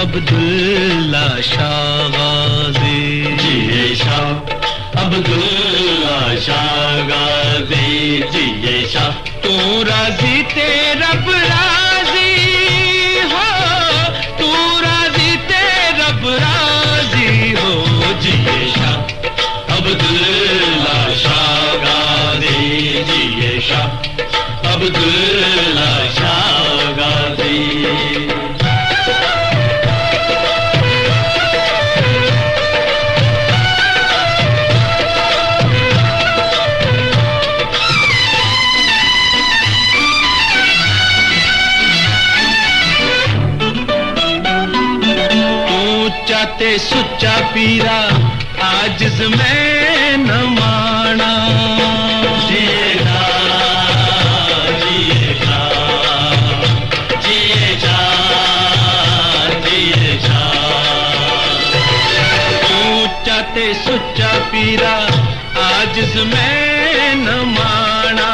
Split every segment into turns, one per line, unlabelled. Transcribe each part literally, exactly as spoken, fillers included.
अब्दुल्ला शाह गाज़ी,
जिए शाह अब्दुल्ला शाह गाज़ी, जिए शाह।
तू राज़ी ते रब राज़ी हो, तू राज़ी ते रब राज़ी हो,
जिए शाह अब्दुल्ला शाह गाज़ी, जिए शाह अब्दुल्ला शाह गाज़ी।
ते सुच्चा पीरा आजिज़ में न माना,
जिए शाह जिए शाह जिए शाह जिए शाह।
ऊंचा ते सुच्चा पीरा आजिज़ में न माना,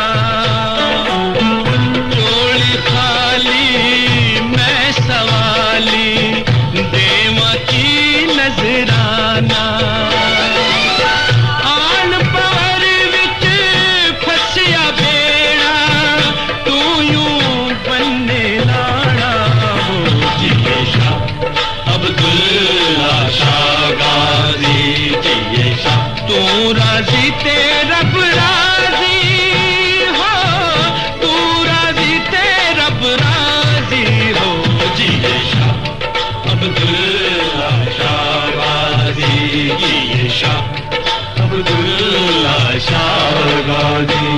चोली खाली मैं सवाली देवा की नजराना। आन पवर विच फसिया बेड़ा, तू यूं बनने लाना हो,
जिए शाह अब्दुल्ला शाह गाज़ी, जिए शाह।
तू राज़ी ते रब राज़ी हो, तू राज़ी ते रब राज़ी हो,
जिए शाह अब्दुल्ला शाह गाज़ी, जिए शाह अब्दुल्ला शाह गाज़ी।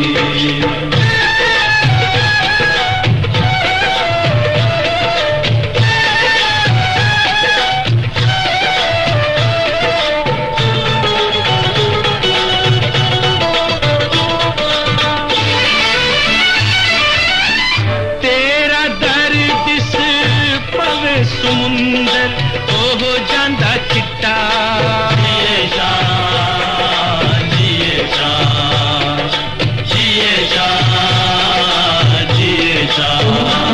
समुंदर ओह जांदा चिट्टा,
जिए शाह जिए शाह जिए शाह जिए शाह।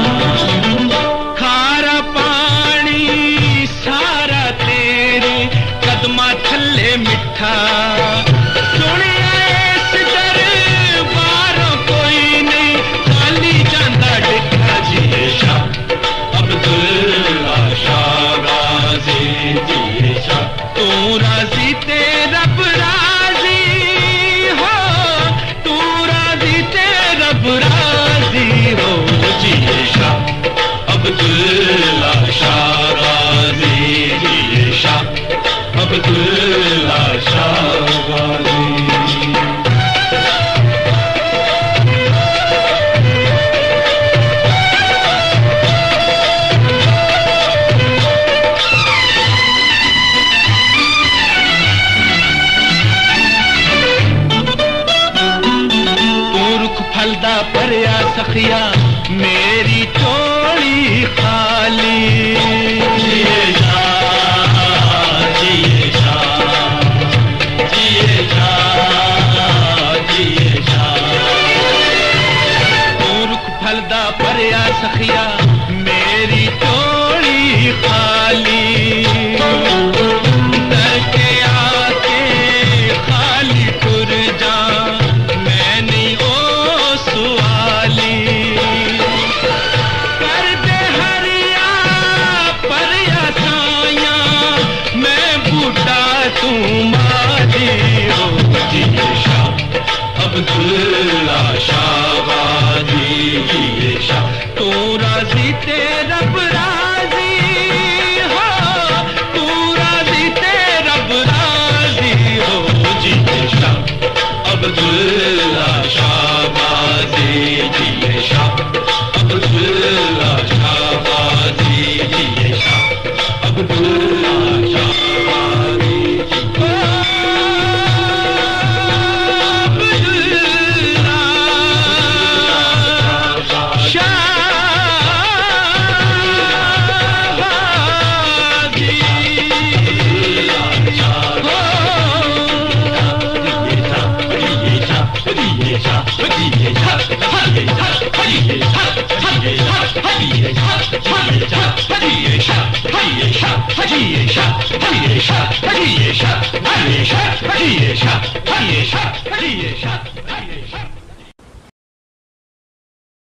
खारा पानी सारा तेरे कदमा थल्ले मिठा, सुनिया इस दरबारों कोई नहीं खाली जांदा डिठा,
जिए शाह अब्दुल्ला शाह गाज़ी, जिए शाह।
तू राज़ी ते रब राज़ी हो, तू राज़ी ते रब राज़ी हो,
जिए शाह अब्दुल्ला शाह गाज़ी, जिए शाह अब्दुल्ला शाह गाज़ी।
फलदा भरिया सखिया मेरी चोली खाली,
जिए शाह जिए शाह जिए शाह जिए शाह।
पुरख फलदा भरिया सखिया मेरी चोली खाली, डर के आके खाली टुर जा मैं नहीं ओ सुवाली। कर दे हरिया परिया छाया मैं बूढ़ा तू मादी हो,
जिए शाह अब्दुल्ला शाह गाज़ी, जिए शाह।
तू राज़ी ते रब राज़ी हो, तू राज़ी ते रब राज़ी हो,
जिए शाह अब्दुल्ला शाह गाज़ी, जिए शाह अब्दुल्ला शाह गाज़ी, जिए Shah Abdullah Shah Ghazi.
Hey,
Hadi Yaşa, hadi Yaşa, hadi Yaşa, hadi Yaşa, hadi Yaşa, hadi Yaşa, hadi Yaşa.